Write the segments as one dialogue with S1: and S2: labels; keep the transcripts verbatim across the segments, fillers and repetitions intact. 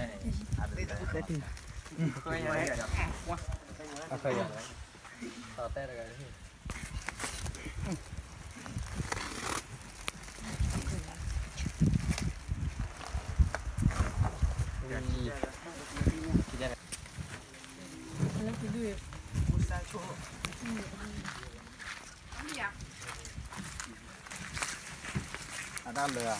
S1: apa ya tete rồi ada lừa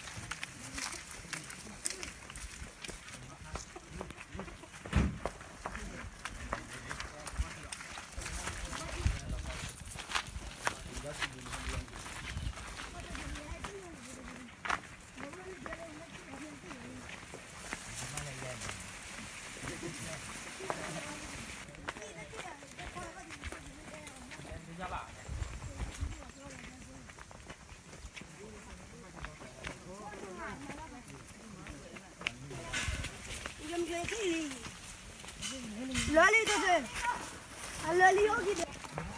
S2: loli tu tu, loli hogi tu.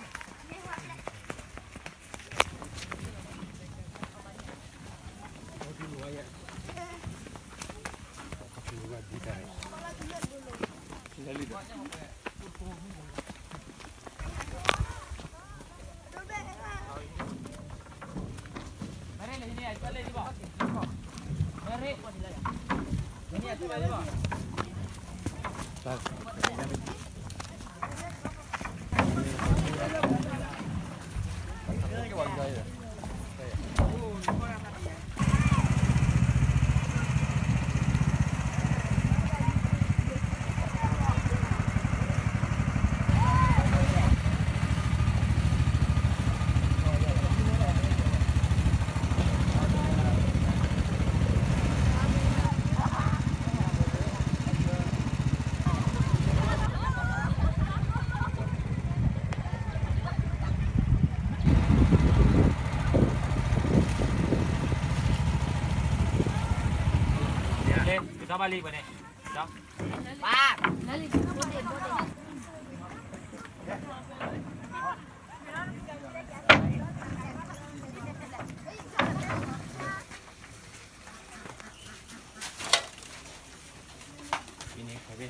S3: Kita balik mana? Dah.
S2: Pak. Balik.
S3: Ini habis.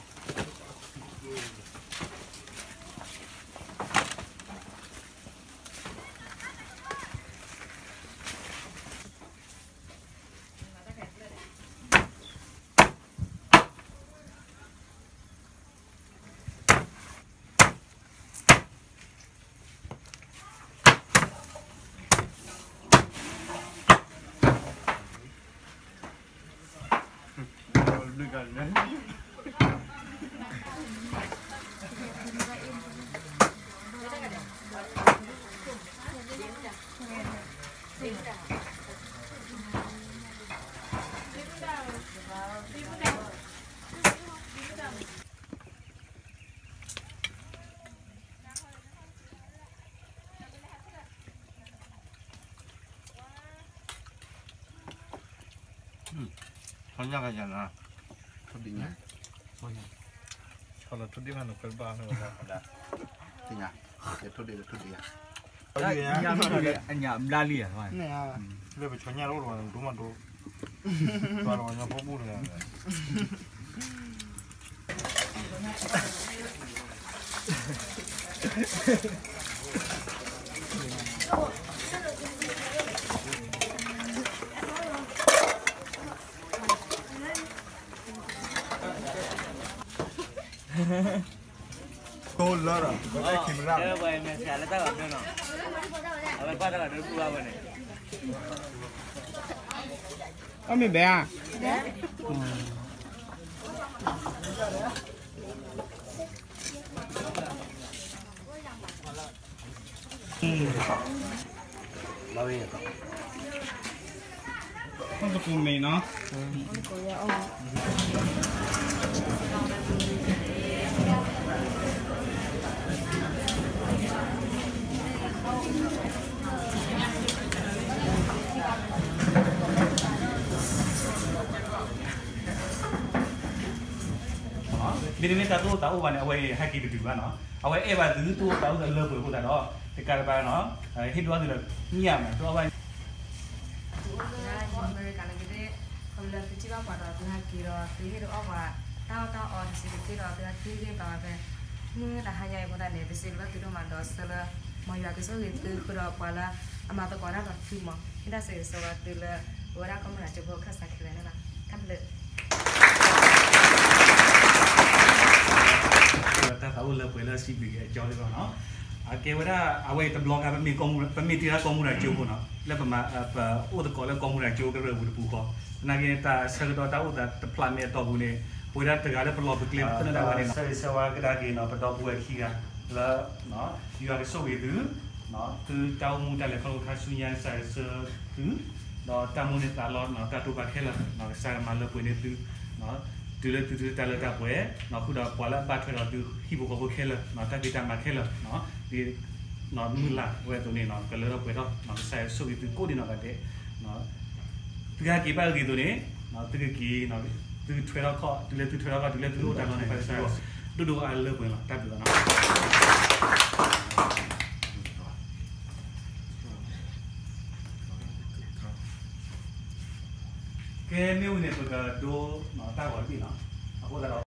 S1: 전략하잖아. 초딩이야? 저는 초딩하는 걸 봐하는 거다. 그냥 이제 초딩 초딩이야.
S3: Anh nhà la lìa rồi.
S1: Này à. Bây giờ chọn nhà đâu rồi, đúng mà đâu. Toàn là nhà phố bu này. Cô lỡ rồi, cái kìm ra.
S3: Đây vậy mình sẽ lấy tay ở đây nào. Ở bên qua đây là đưa qua bên này.
S4: Có mình bé à?
S1: Bao nhiêu?
S4: Không có cùng mì nó.
S3: Vì thế ta tu tahu mana awal hai kiri dua no. Awal eh bah dulu tu tahu dah lebih pun dah no. Tekar bah no. Hit dua tu dah niam tu awal.
S5: chỉ bao quả đó từ hai kỳ đó từ hết đó quả tao tao ở thì sẽ cái đó từ hai kỳ cái đó về như là hai ngày của ta này thì sẽ là từ đó mà đó sẽ là mọi người cái số người từ cái đó quả là mà tôi quả đó là phim mà chúng ta sẽ sẽ từ là bữa đó có một là chụp hình khá sạch rồi đó là cắt lệ
S3: ta tahu le pula si big cho le no a ke wada awai ta blog apa mi kom pa mi tira kom ra chu no le pa ma pa o de ko le kom ra chu ke re bu pu ko na ke ta sa do ta o ta ta plan me to bu ne pura ta ga le blog bu klip ta da wa ne sa sa wa ka da ke no pa do bu ki ga la no you are so we do no tu tau mu ta le ko kha su nya sa sa tu no ta mu ne ta lo no ta tu ba ke la no sa ma le pu ne tu no từ từ từ từ từ tập về nó cứ đọc qua là ba thời đó từ khi bộ có bộ khéo nó ta đi làm mà khéo nó thì nó mưa là về tụi này nó cái lỡ về đó nó sẽ số từ cố đi nó cái thế nó từ cái bao cái tụi này nó từ cái nó từ thời đó có từ từ thời đó có từ từ lúc đó nó phải sao đủ đủ ai lỡ về nó tập được nó cái mưu này tụi cái đồ nó ta gọi gì nó အခုတော့